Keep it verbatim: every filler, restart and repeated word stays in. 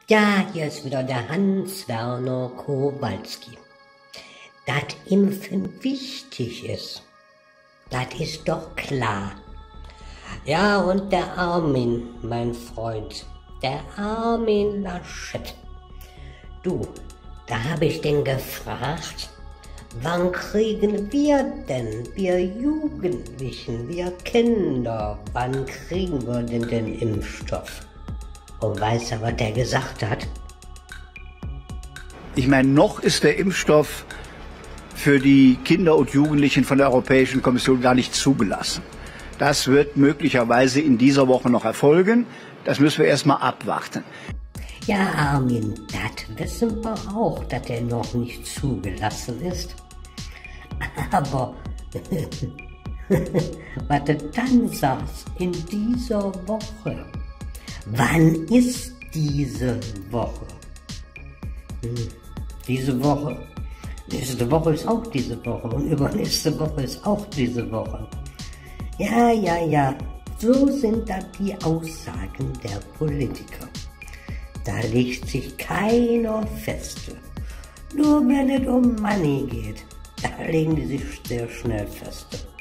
Ja, hier ist wieder der Hans-Werner Kowalski. Dass Impfen wichtig ist, das ist doch klar. Ja, und der Armin, mein Freund, der Armin Laschet. Du, da habe ich den gefragt, wann kriegen wir denn, wir Jugendlichen, wir Kinder, wann kriegen wir denn den Impfstoff? Und weißt du, was der gesagt hat? Ich meine, noch ist der Impfstoff für die Kinder und Jugendlichen von der Europäischen Kommission gar nicht zugelassen. Das wird möglicherweise in dieser Woche noch erfolgen. Das müssen wir erstmal abwarten. Ja, Armin, das wissen wir auch, dass er noch nicht zugelassen ist. Aber was du dann sagst, in dieser Woche. Wann ist diese Woche? Hm, diese Woche. Nächste Woche ist auch diese Woche und übernächste Woche ist auch diese Woche. Ja, ja, ja, so sind das die Aussagen der Politiker. Da legt sich keiner fest. Nur wenn es um Money geht, da legen die sich sehr schnell fest.